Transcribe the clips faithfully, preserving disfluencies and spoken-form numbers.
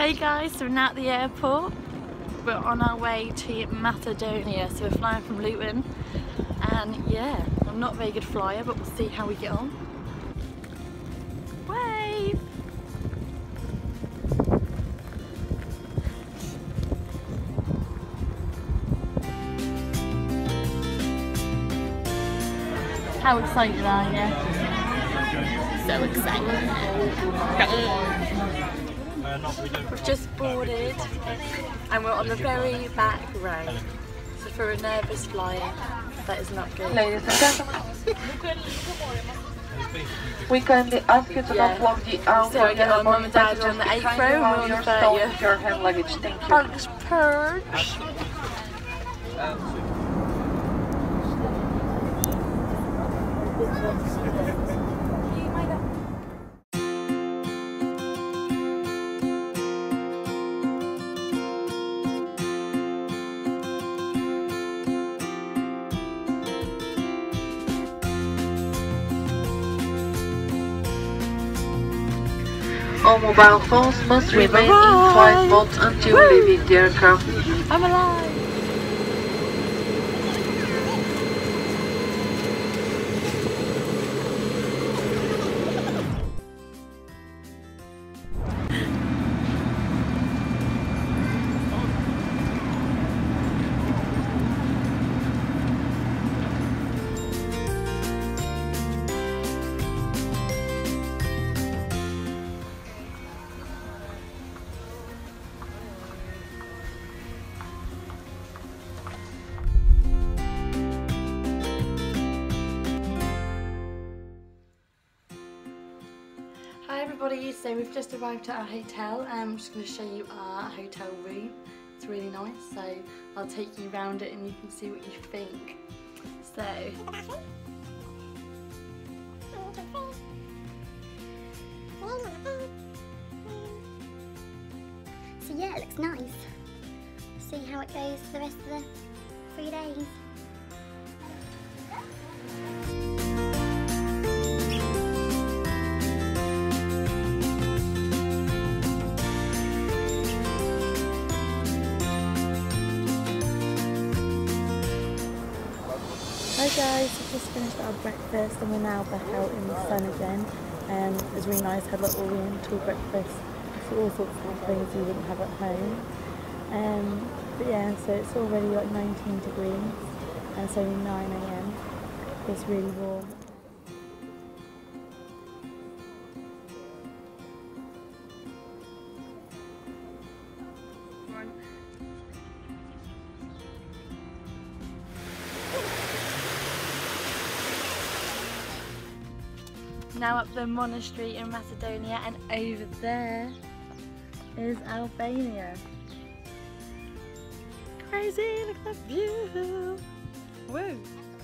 Hey guys, so we're now at the airport. We're on our way to Macedonia, so we're flying from Luton. And yeah, I'm not a very good flyer, but we'll see how we get on. Wave! How excited are you? So excited. We've just boarded and we're on the very back row. So for a nervous flyer, that is not good. Ladies and gentlemen, we kindly ask you to Yeah. not block the out So again, our mum and dad are on the eighth row and we're on the thirtieth. your hand luggage. Thank you. Thanks, Purge. All mobile phones must We've remain in arrived. flight mode until Woo. leaving the aircraft. I'm alive. Hi everybody, so we've just arrived at our hotel and I'm just going to show you our hotel room. It's really nice, so I'll take you around it and you can see what you think. So, so yeah, it looks nice. See how it goes for the rest of the three days. hi guys, we've just finished our breakfast and we're now back out in the sun again. Um, it was really nice, had like oriental breakfast, so all sorts of things you wouldn't have at home. Um, but yeah, so it's already like nineteen degrees and it's only nine A M. It's really warm. Now up the monastery in Macedonia, and over there is Albania. Crazy, look at that view! Woo!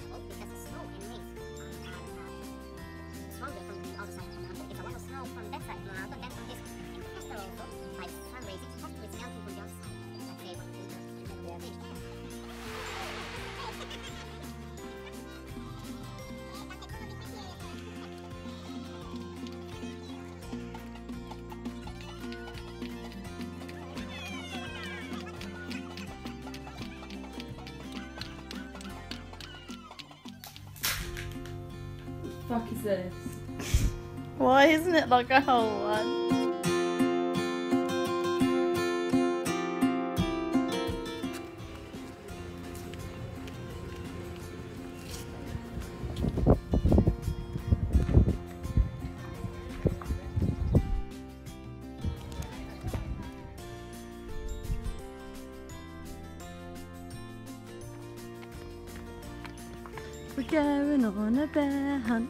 What the fuck is this? Why isn't it like a whole one? We're going on a bear hunt.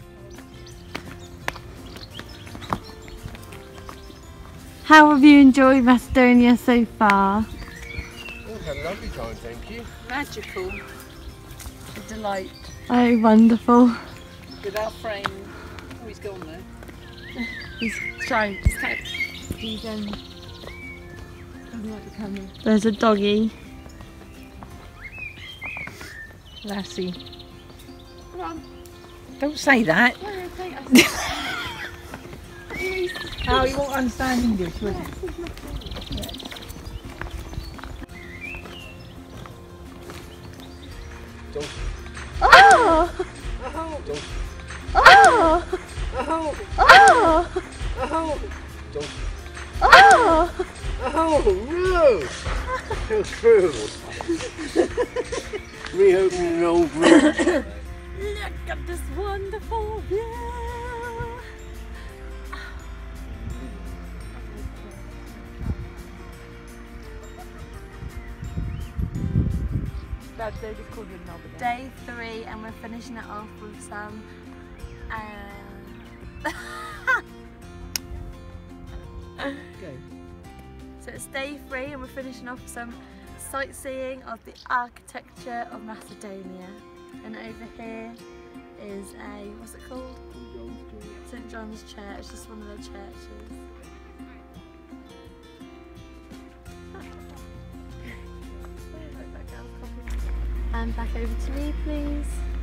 How have you enjoyed Macedonia so far? Oh, had a lovely time, thank you. Magical. A delight. Oh, wonderful. With our friend. Oh, he's gone there. He's trying to catch. He's um. Doesn't like the camera. There's a doggy. Lassie. Come on. Don't say that. Oh, you won't understand English, will you? Oh! Oh! Oh! Oh! Oh! Oh no! How true! Reopening an old room. Look at this wonderful view! Day three, and we're finishing it off with some um, Go. so it's day three and we're finishing off with some sightseeing of the architecture of Macedonia. And over here is a, what's it called? Saint John's Church, just one of their churches. And back over to me, please.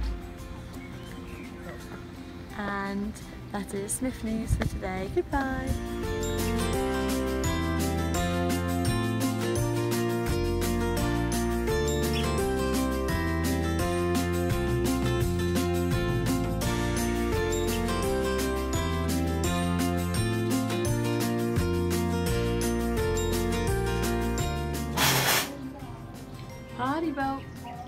And that is Smith News for today. Goodbye. Party belt.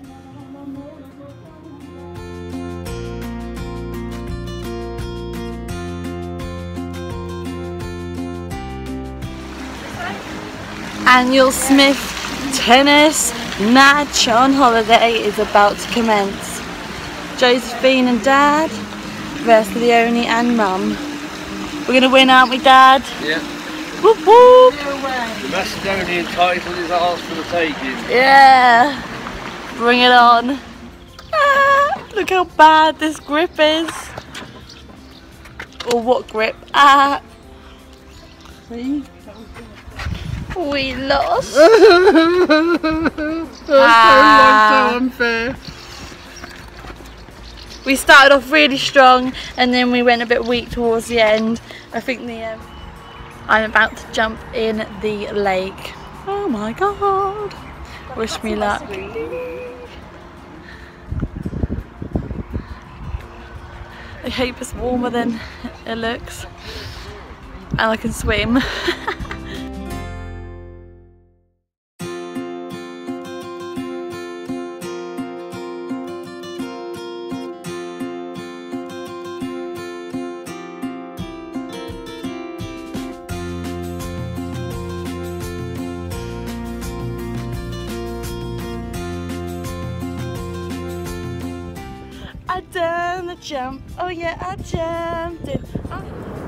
Annual Smith tennis match on holiday is about to commence. Josephine and Dad versus Leonie and Mum. We're gonna win, aren't we, Dad? Yeah. Whoop whoop! The Macedonian title is ours for the taking. Yeah! Bring it on! Ah, look how bad this grip is. Or what grip? Ah! See? We lost. Ah. So unfair. We started off really strong and then we went a bit weak towards the end. I think the um, I'm about to jump in the lake. Oh my god. Wish me luck. I hope it's warmer than it looks. And I can swim. I done the jump, oh yeah, I jumped it. Oh.